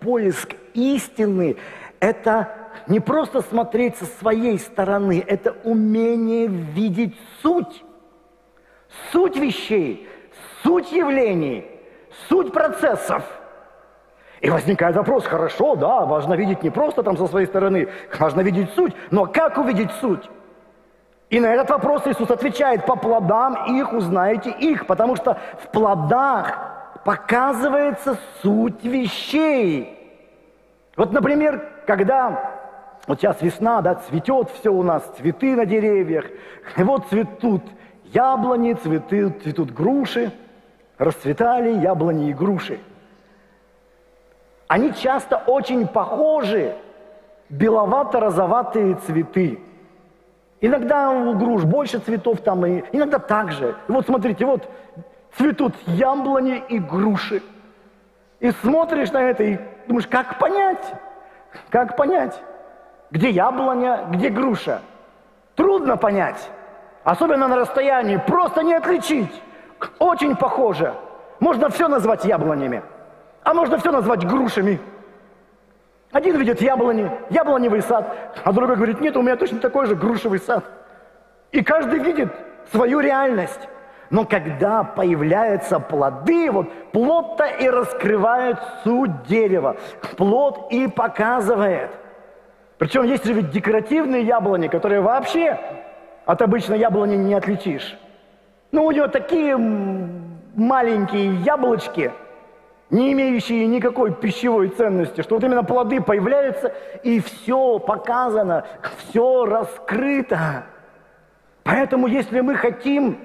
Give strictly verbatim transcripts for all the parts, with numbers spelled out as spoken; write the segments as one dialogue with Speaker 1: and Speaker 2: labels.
Speaker 1: поиск истины – это не просто смотреть со своей стороны, это умение видеть суть. Суть вещей, суть явлений, суть процессов. И возникает вопрос, хорошо, да, важно видеть не просто там со своей стороны, важно видеть суть, но как увидеть суть? И на этот вопрос Иисус отвечает: по плодам их узнаете их, потому что в плодах показывается суть вещей. Вот, например, когда вот сейчас весна, да, цветет все у нас, цветы на деревьях, и вот цветут яблони, цветы, цветут груши, расцветали яблони и груши. Они часто очень похожи, беловато-розоватые цветы. Иногда у груш больше цветов там, и иногда так же. И вот смотрите, вот цветут яблони и груши. И смотришь на это и думаешь, как понять? Как понять? Где яблоня, где груша? Трудно понять. Особенно на расстоянии. Просто не отличить. Очень похоже. Можно все назвать яблонями. А можно все назвать грушами. Один видит яблони, яблоневый сад, а другой говорит, нет, у меня точно такой же грушевый сад. И каждый видит свою реальность. Но когда появляются плоды, вот плод-то и раскрывает суть дерева. Плод и показывает. Причем есть же ведь декоративные яблони, которые вообще от обычной яблони не отличишь. Ну, у нее такие маленькие яблочки, не имеющие никакой пищевой ценности, что вот именно плоды появляются, и все показано, все раскрыто. Поэтому, если мы хотим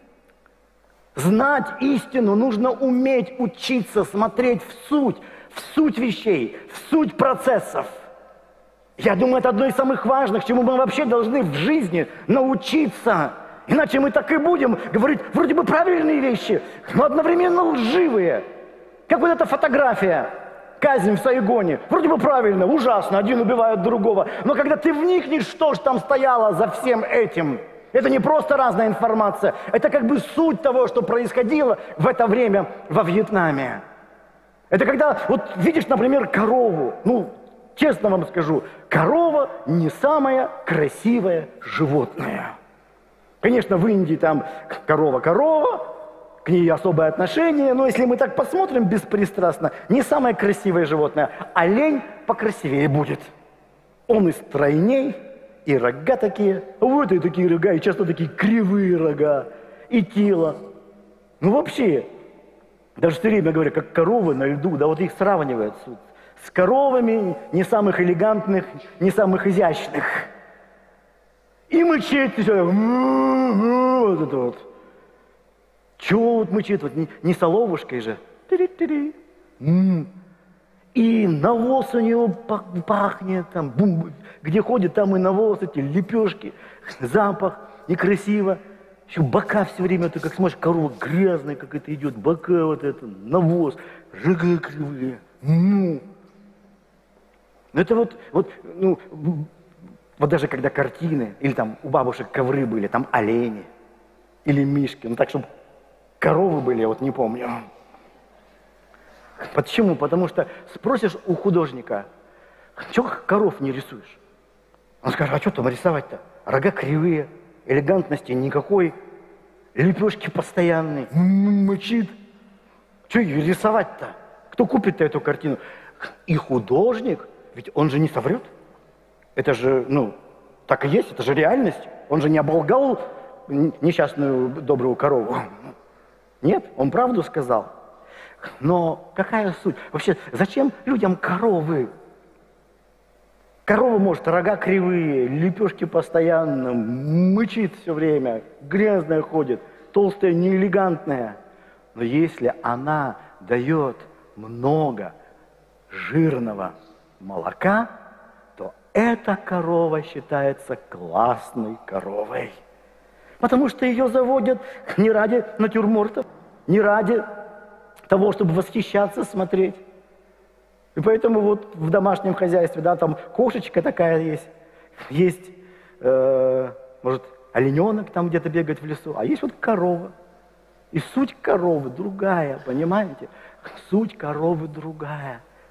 Speaker 1: знать истину, нужно уметь учиться смотреть в суть, в суть вещей, в суть процессов. Я думаю, это одно из самых важных, чему мы вообще должны в жизни научиться. Иначе мы так и будем говорить вроде бы правильные вещи, но одновременно лживые. Как вот эта фотография, казнь в Сайгоне. Вроде бы правильно, ужасно, один убивает другого. Но когда ты вникнешь, что же там стояло за всем этим, это не просто разная информация, это как бы суть того, что происходило в это время во Вьетнаме. Это когда, вот видишь, например, корову, ну, честно вам скажу, корова не самое красивое животное. Конечно, в Индии там корова-корова, к ней особое отношение, но если мы так посмотрим беспристрастно, не самое красивое животное, олень покрасивее будет. Он и стройней, и рога такие, вот и такие рога, и часто такие кривые рога, и тело. Ну вообще, даже все время говорят, как коровы на льду, да вот их сравнивают с, с коровами не самых элегантных, не самых изящных. И мычит, все, вот это вот. Чего вот мычит, вот не, не соловушкой же. Тири-тири. М-м. И навоз у него пахнет, там, бум, где ходит, там и навоз, эти лепешки, запах, некрасиво. Еще бока все время, ты как смотришь, корова грязная какая-то идет, бока вот это, навоз, рога кривые. Ну, это вот, вот, ну, вот даже когда картины, или там у бабушек ковры были, там олени или мишки, ну так, чтобы коровы были, я вот не помню. Почему? Потому что спросишь у художника, чего коров не рисуешь? Он скажет, а что там рисовать-то? Рога кривые, элегантности никакой, лепешки постоянные, мычит. Что ее рисовать-то? Кто купит-то эту картину? И художник, ведь он же не соврет. Это же, ну, так и есть, это же реальность. Он же не оболгал несчастную добрую корову. Нет, он правду сказал. Но какая суть? Вообще, зачем людям коровы? Корова, может, рога кривые, лепешки постоянно, мычит все время, грязная ходит, толстая, неэлегантная. Но если она дает много жирного молока, то эта корова считается классной коровой. Потому что ее заводят не ради натюрмортов, не ради того, чтобы восхищаться, смотреть. И поэтому вот в домашнем хозяйстве, да, там кошечка такая есть, есть, э, может, олененок там где-то бегает в лесу, а есть вот корова. И суть коровы другая, понимаете? Суть коровы другая.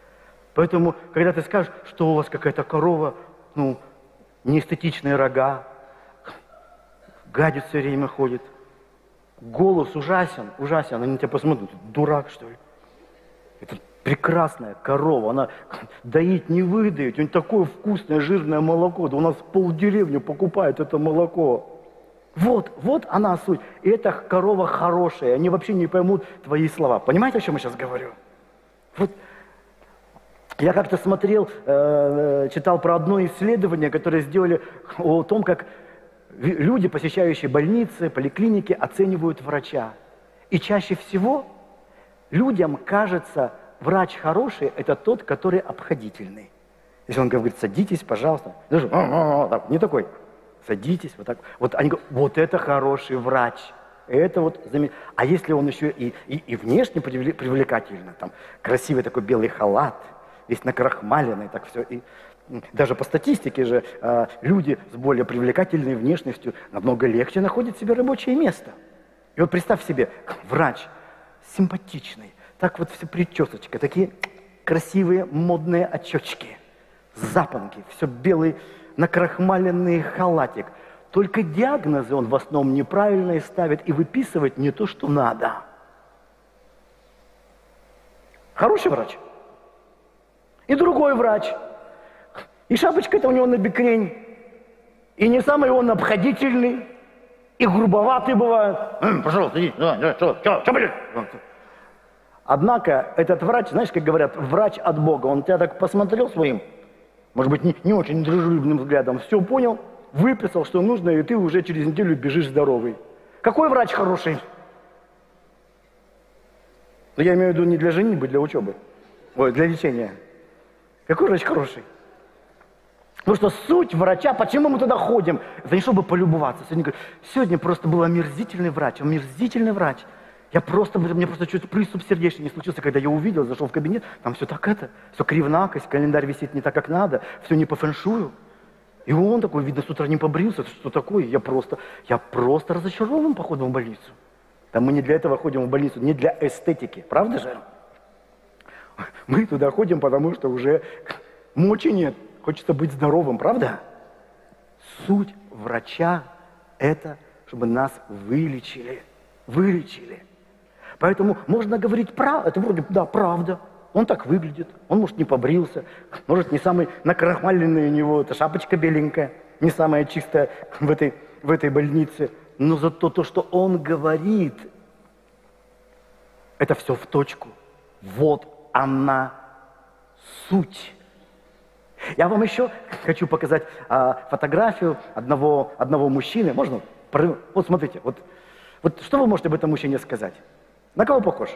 Speaker 1: Поэтому, когда ты скажешь, что у вас какая-то корова, ну, неэстетичные рога, гадит все время ходит, голос ужасен, ужасен, они на тебя посмотрят, дурак, что ли? Это прекрасная корова, она доить не выдает, у нее такое вкусное жирное молоко, да у нас полдеревни покупает это молоко. Вот, вот она суть. И эта корова хорошая, они вообще не поймут твои слова. Понимаете, о чем я сейчас говорю? Вот. Я как-то смотрел, э, читал про одно исследование, которое сделали о том, как люди, посещающие больницы, поликлиники, оценивают врача. И чаще всего людям кажется, врач хороший – это тот, который обходительный. Если он говорит, садитесь, пожалуйста. Даже, не такой, садитесь, вот так. Вот они говорят, вот это хороший врач. Это вот замечательно. А если он еще и, и, и внешне привлекательный, там, красивый такой белый халат, весь накрахмаленный, так все. И даже по статистике же э, люди с более привлекательной внешностью намного легче находят себе рабочее место. И вот представь себе, врач симпатичный, так вот все причесочка, такие красивые модные очечки, запонки, все белый накрахмаленный халатик. Только диагнозы он в основном неправильные ставит и выписывает не то, что надо. Хороший врач. И другой врач. И шапочка-то у него на бекрень. И не самый он обходительный. И грубоватый бывает. Пожалуйста, иди. Да, да, что, что, что будет? Однако этот врач, знаешь, как говорят, врач от Бога. Он тебя так посмотрел своим, может быть, не, не очень дружелюбным взглядом. Все понял, выписал, что нужно, и ты уже через неделю бежишь здоровый. Какой врач хороший? Но я имею в виду не для женитьбы, для учебы. Ой, для лечения. Какой врач хороший? Потому что суть врача, почему мы туда ходим? Это не чтобы полюбоваться. Сегодня, сегодня просто был омерзительный врач, омерзительный врач. Я просто, мне просто чуть приступ сердечный не случился, когда я увидел, зашел в кабинет, там все так это, все кривнакость, календарь висит не так, как надо, все не по фэншую. И он такой, видно, с утра не побрился, что такое? Я просто, я просто разочарован походом в больницу. Там мы не для этого ходим в больницу, не для эстетики, правда же? Мы туда ходим, потому что уже мочи нет, хочется быть здоровым, правда? Суть врача – это, чтобы нас вылечили, вылечили. Поэтому можно говорить правду, это вроде, да, правда. Он так выглядит, он, может, не побрился, может, не самый накрахмаленный у него, эта шапочка беленькая, не самая чистая в этой, в этой больнице. Но зато то, что он говорит, это все в точку. Вот она суть. Я вам еще хочу показать а, фотографию одного, одного мужчины. Можно? Вот смотрите, вот, вот что вы можете об этом мужчине сказать? На кого похож?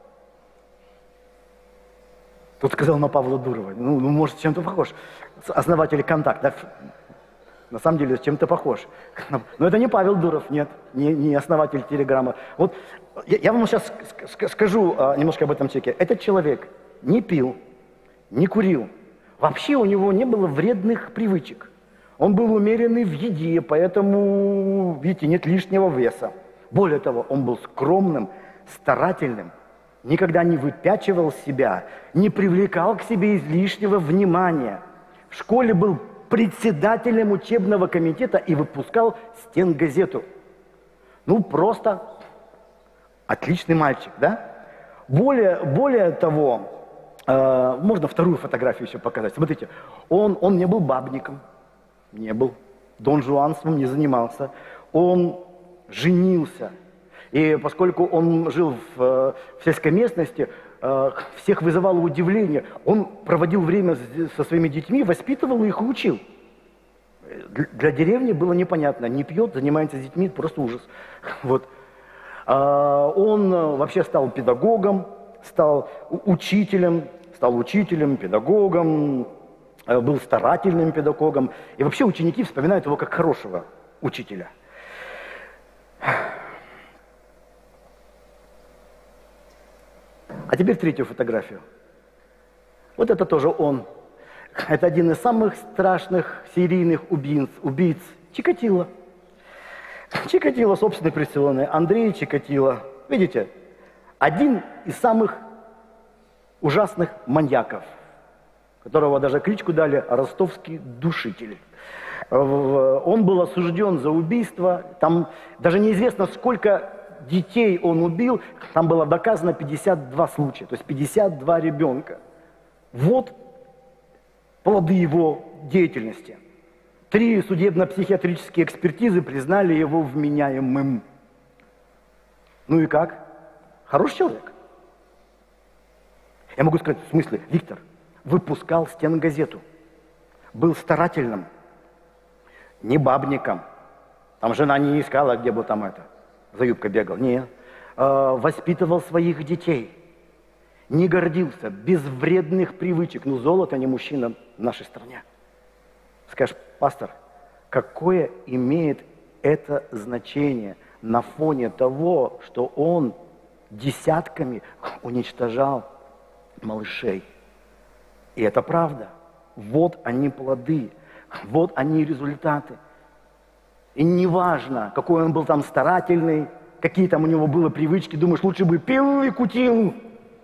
Speaker 1: Тут сказал на Павла Дурова. Ну, ну может, чем-то похож. Основатель «Контакт». Да? На самом деле, чем-то похож. Но это не Павел Дуров, нет. Не, не основатель Телеграма. Вот я, я вам сейчас скажу а, немножко об этом человеке. Этот человек не пил, не курил. Вообще у него не было вредных привычек. Он был умеренный в еде, поэтому, видите, нет лишнего веса. Более того, он был скромным, старательным, никогда не выпячивал себя, не привлекал к себе излишнего внимания. В школе был председателем учебного комитета и выпускал стенгазету. Ну, просто отличный мальчик, да? Более, более того, э, можно вторую фотографию еще показать. Смотрите, он, он не был бабником, не был, Дон Жуанством не занимался. Он женился. И поскольку он жил в, в сельской местности, э, всех вызывало удивление. Он проводил время со своими детьми, воспитывал их и учил. Для деревни было непонятно. Не пьет, занимается с детьми, просто ужас. Вот. А он вообще стал педагогом, стал учителем, стал учителем, педагогом, был старательным педагогом. И вообще ученики вспоминают его как хорошего учителя. А теперь третью фотографию. Вот это тоже он. Это один из самых страшных серийных убийц, убийц Чикатило. Чикатило, собственной персоной, Андрей Чикатило. Видите, один из самых ужасных маньяков. которого даже кличку дали «Ростовский душитель». Он был осужден за убийство, там даже неизвестно, сколько детей он убил, там было доказано пятьдесят два случая, то есть пятьдесят два ребенка. Вот плоды его деятельности. Три судебно-психиатрические экспертизы признали его вменяемым. Ну и как? Хороший человек. Я могу сказать, в смысле, Виктор выпускал стенгазету, был старательным, не бабником. Там жена не искала, где бы там это, за юбкой бегал. Нет. Э, воспитывал своих детей. Не гордился, без вредных привычек. Ну, золото не мужчина в нашей стране. Скажешь, пастор, какое имеет это значение на фоне того, что он десятками уничтожал малышей? И это правда. Вот они плоды. Вот они результаты. И неважно, какой он был там старательный, какие там у него были привычки, думаешь, лучше бы пил и кутил.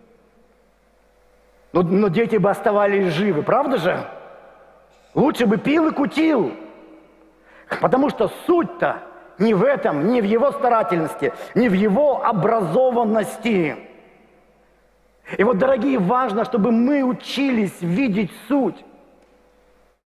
Speaker 1: Но, но дети бы оставались живы, правда же? Лучше бы пил и кутил. Потому что суть-то не в этом, не в его старательности, не в его образованности. И вот, дорогие, важно, чтобы мы учились видеть суть.